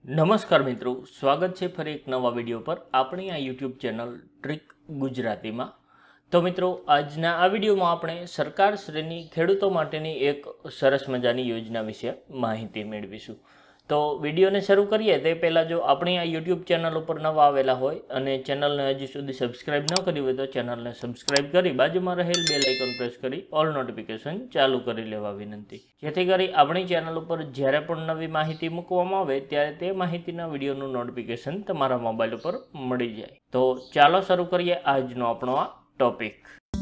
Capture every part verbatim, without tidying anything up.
નમસ્કાર મિત્રો, સ્વાગત છે ફરી એક નવા વિડીયો પર આપણી આ યુટ્યુબ ચેનલ ટ્રીક ગુજરાતીમાં। તો મિત્રો, આજના આ વિડીયોમાં આપણે સરકારશ્રીની ખેડૂતો માટેની એક સરસ મજાની યોજના વિશે માહિતી મેળવીશું। તો વિડીયોને શરૂ કરીએ તે પહેલાં જો આપણી આ યુટ્યુબ ચેનલ ઉપર નવા આવેલા હોય અને ચેનલને હજી સુધી સબસ્ક્રાઈબ ન કરી હોય તો ચેનલને સબસ્ક્રાઈબ કરી બાજુમાં રહેલ બેલ આઇકન પ્રેસ કરી ઓલ નોટિફિકેશન ચાલુ કરી લેવા વિનંતી, જેથી કરી આપણી ચેનલ ઉપર જ્યારે પણ નવી માહિતી મૂકવામાં આવે ત્યારે તે માહિતીના વિડીયોનું નોટિફિકેશન તમારા મોબાઈલ ઉપર મળી જાય। તો ચાલો શરૂ કરીએ આજનો આપણો આ ટોપિક।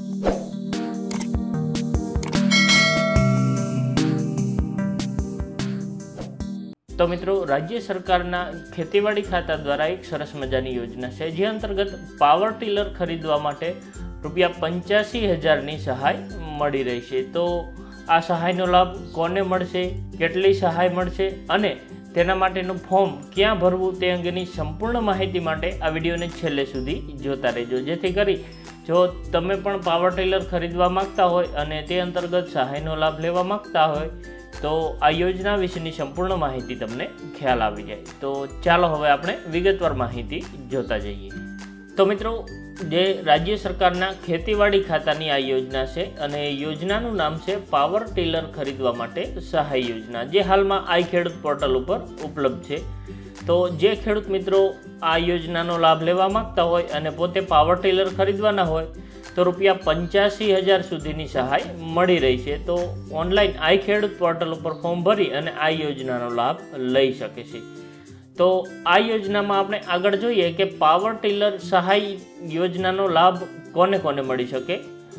તો મિત્રો, રાજ્ય સરકારના ખેતીવાડી ખાતા દ્વારા એક સરસ મજાની યોજના છે, જે અંતર્ગત પાવર ટીલર ખરીદવા માટે રૂપિયા પંચ્યાસી હજારની સહાય મળી રહેશે। તો આ સહાયનો લાભ કોને મળશે, કેટલી સહાય મળશે અને તેના માટેનું ફોર્મ ક્યાં ભરવું તે અંગેની સંપૂર્ણ માહિતી માટે આ વિડીયોને છેલ્લે સુધી જોતા રહેજો, જેથી કરી જો તમે પણ પાવર ટીલર ખરીદવા માગતા હોય અને તે અંતર્ગત સહાયનો લાભ લેવા માગતા હોય તો આ યોજના વિશેની સંપૂર્ણ માહિતી તમને ખ્યાલ આવી જાય। તો ચાલો હવે આપણે વિગતવાર માહિતી જોતા જઈએ। તો મિત્રો, જે રાજ્ય સરકારના ખેતીવાડી ખાતાની આ યોજના છે અને યોજનાનું નામ છે પાવર ટીલર ખરીદવા માટે સહાય યોજના, જે હાલમાં આઈ ખેડૂત પોર્ટલ ઉપર ઉપલબ્ધ છે। તો જે ખેડૂત મિત્રો આ યોજનાનો લાભ લેવા માગતા હોય અને પોતે પાવર ટીલર ખરીદવાના હોય તો રૂપિયા પંચ્યાસી હજાર સુધીની સહાય મળી રહી છે। તો ઓનલાઈન આઈ ખેડૂત પોર્ટલ ઉપર ફોર્મ ભરી અને આ યોજનાનો લાભ લઈ શકે છે। તો આ યોજનામાં આપણે આગળ જોઈએ કે પાવર ટીલર સહાય યોજનાનો લાભ કોને કોને મળી શકે।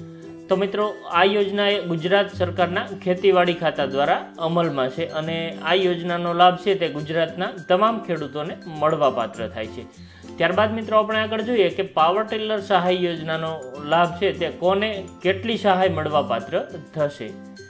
તો મિત્રો, આ યોજના એ ગુજરાત સરકારના ખેતીવાડી ખાતા દ્વારા અમલમાં છે અને આ યોજનાનો લાભ છે તે ગુજરાતના તમામ ખેડૂતોને મળવાપાત્ર થાય છે। ત્યારબાદ મિત્રો આપણે આગળ જોઈએ કે પાવર ટીલર સહાય યોજનાનો લાભ છે તે કોને કેટલી સહાય મળવાપાત્ર થશે।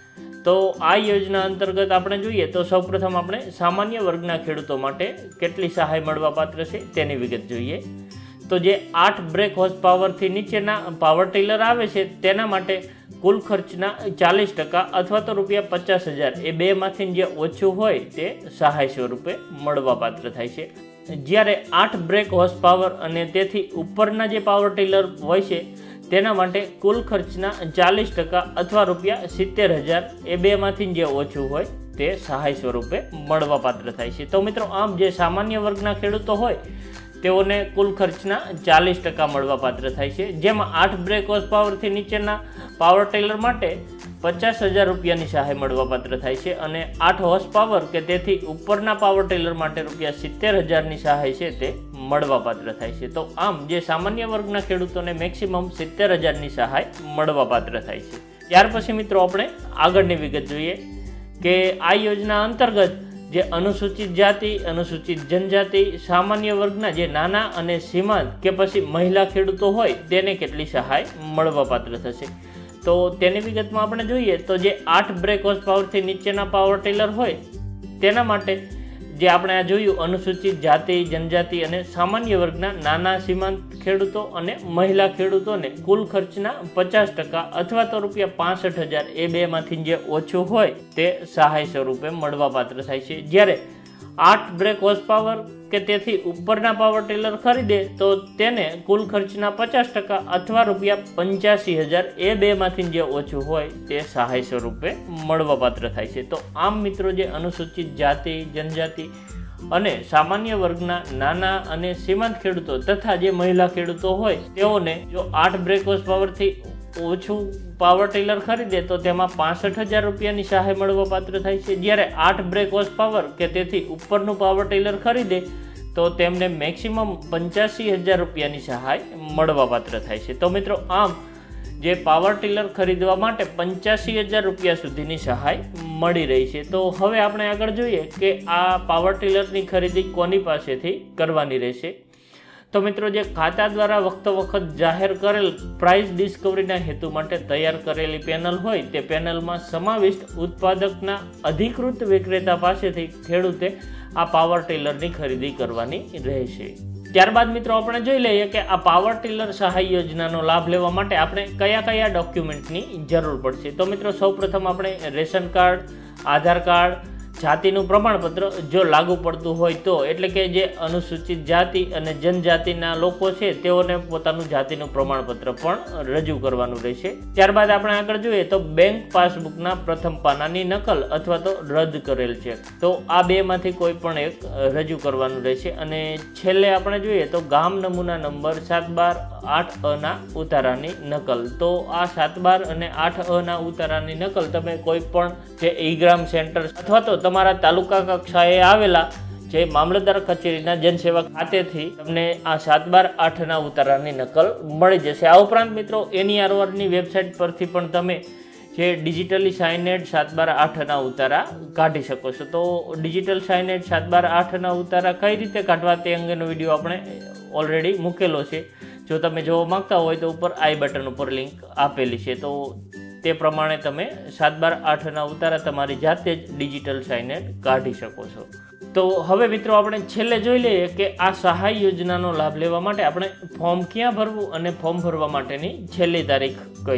તો આ યોજના અંતર્ગત આપણે જોઈએ તો સૌપ્રથમ આપણે સામાન્ય વર્ગના ખેડૂતો માટે કેટલી સહાય મળવાપાત્ર છે તેની વિગત જોઈએ। તો જે આઠ બ્રેક હોર્સ પાવરથી નીચેના પાવર ટીલર આવે છે તેના માટે કુલ ખર્ચના ચાલીસ ટકા અથવા તો રૂપિયા પચાસ હજાર એ બેમાંથી જે ઓછું હોય તે સહાય સ્વરૂપે મળવાપાત્ર થાય છે। જ્યારે આઠ બ્રેક હોર્સ પાવર અને તેથી ઉપરના જે પાવર ટીલર હોય છે તેના માટે કુલ ખર્ચના ચાલીસ ટકા અથવા રૂપિયા સિત્તેર હજાર એ બેમાંથી જે ઓછું હોય તે સહાય સ્વરૂપે મળવાપાત્ર થાય છે। તો મિત્રો, આમ જે સામાન્ય વર્ગના ખેડૂતો હોય તેઓને કુલ ખર્ચના ચાલીસ ટકા મળવાપાત્ર થાય છે, જેમાં આઠ બ્રેક હોર્સ પાવરથી નીચેના પાવર ટીલર માટે પચાસ હજાર રૂપિયાની સહાય મળવાપાત્ર થાય છે અને આઠ હોર્સ પાવર કે તેથી ઉપરના પાવર ટીલર માટે રૂપિયા સિત્તેર હજારની સહાય છે તે મળવાપાત્ર થાય છે। તો આમ જે સામાન્ય વર્ગના ખેડૂતોને મેક્સિમમ સિત્તેર હજારની સહાય મળવાપાત્ર થાય છે। ત્યાર પછી મિત્રો આપણે આગળની વિગત જોઈએ કે આ યોજના અંતર્ગત જે અનુસૂચિત જાતિ, અનુસૂચિત જનજાતિ, સામાન્ય વર્ગના જે નાના અને સીમાંત કે પછી મહિલા ખેડૂતો હોય તેને કેટલી સહાય મળવાપાત્ર થશે। તો તેની વિગતમાં આપણે જોઈએ તો જે આઠ બ્રેક હોર્સ પાવરથી નીચેના પાવર ટીલર હોય તેના માટે જે આપણે આ જોયું અનુસૂચિત જાતિ, જનજાતિ અને સામાન્ય વર્ગના નાના સીમાંત ખેડૂતો અને મહિલા ખેડૂતોને કુલ ખર્ચના પચાસ ટકા અથવા તો રૂપિયા પાસઠ હજાર એ બેમાંથી જે ઓછું હોય તે સહાય સ્વરૂપે મળવાપાત્ર થાય છે। જ્યારે આઠ બ્રેક હોર્સ પાવર કે તેથી ઉપરના પાવર ટીલર ખરીદે તો તેને કુલ ખર્ચના પચાસ ટકા અથવા રૂપિયા પંચ્યાસી હજાર એ બેમાંથી જે ઓછું હોય તે સહાય સ્વરૂપે મળવાપાત્ર થાય છે। તો આમ મિત્રો, જે અનુસૂચિત જાતિ, જનજાતિ અને સામાન્ય વર્ગના નાના અને સીમાંત ખેડૂતો તથા જે મહિલા ખેડૂતો હોય તેઓને જો આઠ બ્રેક હોર્સ પાવરથી ઓછું પાવર ટીલર ખરીદે તો તેમાં પાસઠ હજાર રૂપિયાની સહાય મળવાપાત્ર થાય છે। જ્યારે આઠ બ્રેક હોર્સ પાવર કે તેથી ઉપરનું પાવર ટીલર ખરીદે તો તેમને મેક્સિમમ પંચ્યાસી હજાર રૂપિયાની સહાય મળવાપાત્ર થાય છે। તો મિત્રો, આમ જે પાવર ટીલર ખરીદવા માટે પંચ્યાસી હજાર રૂપિયા સુધીની સહાય મળી રહી છે। તો હવે આપણે આગળ જોઈએ કે આ પાવર ટીલરની ખરીદી કોની પાસેથી કરવાની રહેશે। તો મિત્રો, જે ખાતા દ્વારા વખતો વખત જાહેર કરેલ પ્રાઇસ ડિસ્કવરીના હેતુ માટે તૈયાર કરેલી પેનલ હોય તે પેનલમાં સમાવિષ્ટ ઉત્પાદકના અધિકૃત વિક્રેતા પાસેથી ખેડૂતે આ પાવર ટીલરની ખરીદી કરવાની રહેશે। ત્યારબાદ મિત્રો આપણે જોઈ લઈએ કે આ પાવર ટીલર સહાય યોજનાનો લાભ લેવા માટે આપણે કયા કયા ડોક્યુમેન્ટની જરૂર પડશે। તો મિત્રો, સૌપ્રથમ આપણે રેશન કાર્ડ, આધાર કાર્ડ, જાતિનું પ્રમાણપત્ર જો લાગુ પડતું હોય તો, એટલે કે જે અનુસૂચિત જાતિ અને જનજાતિના લોકો છે તેઓને પોતાનું જાતિનું પ્રમાણપત્ર પણ રજૂ કરવાનું રહેશે. ત્યારબાદ આપણે આગળ જોઈએ તો બેંક પાસબુકના પ્રથમ પાનાની નકલ અથવા તો રદ કરેલ ચેક, તો આ બેમાંથી કોઈ પણ એક રજૂ કરવાનું રહેશે. અને છેલ્લે આપણે જોઈએ તો ગામ નમૂના નંબર સાત બાર આઠ અ ના ઉતારાની નકલ, તો આ સાત બાર અને આઠ અ ના ઉતારાની નકલ તમે કોઈ પણ જે ઈ ગ્રામ સેન્ટર અથવા તો તમારા તાલુકા કક્ષાએ આવેલા જે મામલતદાર કચેરીના જનસેવા ખાતેથી તમને આ સાત બાર આઠ ના ઉતારાની નકલ મળી જશે. આ ઉપરાંત મિત્રો એનઈઆરઓની વેબસાઇટ પરથી પણ તમે જે ડિજિટલી સાઇનેડ સાત બાર આઠ ના ઉતારા કાઢી શકો છો. તો ડિજિટલ સાઇનેડ સાત બાર આઠ ના ઉતારા કઈ રીતે કાઢવા તે અંગેનો વિડીયો આપણે ઓલરેડી મૂકેલો છે. જો તમે જોવા માંગતા હોય તો ઉપર આઈ બટન ઉપર લિંક આપેલી છે, તો તે પ્રમાણે તમે સાત બાર આઠ ના ઉતારા તમારી જાતે જ ડિજિટલ સાઇનેડ કાઢી શકો છો. તો હવે મિત્રો આપણે છેલ્લે જોઈ લઈએ કે આ સહાય યોજનાનો લાભ લેવા માટે આપણે ફોર્મ ક્યાં ભરવું અને ફોર્મ ભરવા માટેની છેલ્લી તારીખ કઈ.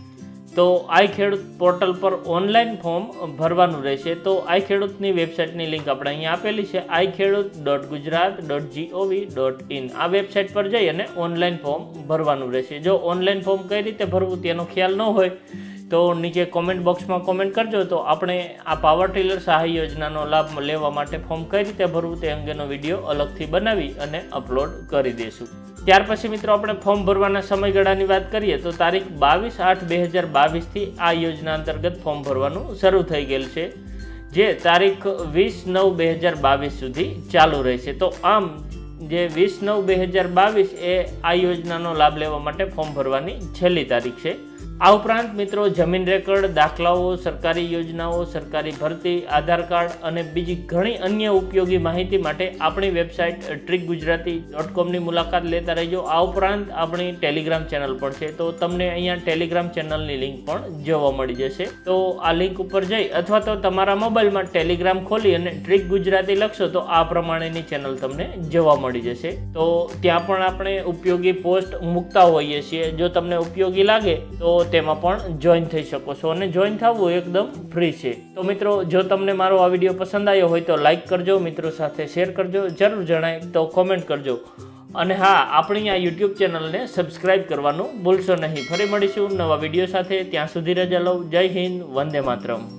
તો આઈ ખેડૂત પોર્ટલ પર ઓનલાઈન ફોર્મ ભરવાનું રહેશે. તો આઈ ખેડૂતની વેબસાઇટની લિંક આપણે અહીંયા આપેલી છે, i khedut dot Gujarat dot GOV dot in. આ વેબસાઇટ પર જઈ અને ઓનલાઈન ફોર્મ ભરવાનું રહેશે. જો ઓનલાઈન ફોર્મ કઈ રીતે ભરવું તેનો ખ્યાલ ન હોય તો નીચે કોમેન્ટ બોક્સમાં કોમેન્ટ કરજો, તો આપણે આ પાવર ટીલર સહાય યોજનાનો લાભ લેવા માટે ફોર્મ કઈ રીતે ભરવું તે અંગેનો વિડીયો અલગથી બનાવી અને અપલોડ કરી દઈશું. ત્યાર પછી મિત્રો આપણે ફોર્મ ભરવાના સમયગાળાની વાત કરીએ તો તારીખ બાવીસ આઠ બે હજાર બાવીસથી આ યોજના અંતર્ગત ફોર્મ ભરવાનું શરૂ થઈ ગયેલ છે, જે તારીખ વીસ નવ બે હજાર બાવીસ સુધી ચાલુ રહેશે. તો આમ જે વીસ નવ બે હજાર બાવીસ એ આ યોજનાનો લાભ લેવા માટે ફોર્મ ભરવાની છેલ્લી તારીખ છે. આ ઉપરાંત મિત્રો જમીન રેકર્ડ, દાખલાઓ, સરકારી યોજનાઓ, સરકારી ભરતી, આધાર કાર્ડ અને બીજી ઘણી અન્ય ઉપયોગી માહિતી માટે આપણી વેબસાઇટ ટ્રીક ગુજરાતી ડોટ કોમની મુલાકાત લેતા રહેજો. આ ઉપરાંત આપણી ટેલિગ્રામ ચેનલ પણ છે, તો તમને અહીંયા ટેલિગ્રામ ચેનલની લિંક પણ જોવા મળી જશે. તો આ લિંક ઉપર જઈ અથવા તો તમારા મોબાઈલમાં ટેલિગ્રામ ખોલી અને ટ્રીક ગુજરાતી લખશો તો આ પ્રમાણેની ચેનલ તમને જોવા મળી જશે. તો ત્યાં પણ આપણે ઉપયોગી પોસ્ટ મૂકતા હોઈએ છીએ. જો તમને ઉપયોગી લાગે તો તેમાં પણ જોઈન થઈ શકો છો, અને જોઈન થવું એકદમ ફ્રી છે. તો મિત્રો જો તમને મારો આ વિડીયો પસંદ આવ્યો હોય તો લાઈક કરજો, મિત્રો સાથે શેર કરજો, જરૂર જણાય તો કોમેન્ટ કરજો, અને હા આપણી આ યુટ્યુબ ચેનલને સબસ્ક્રાઈબ કરવાનું ભૂલશો નહીં. ફરી મળીશું નવા વિડીયો સાથે, ત્યાં સુધી રજા લઉં. જય હિન્દ, વંદે માતરમ.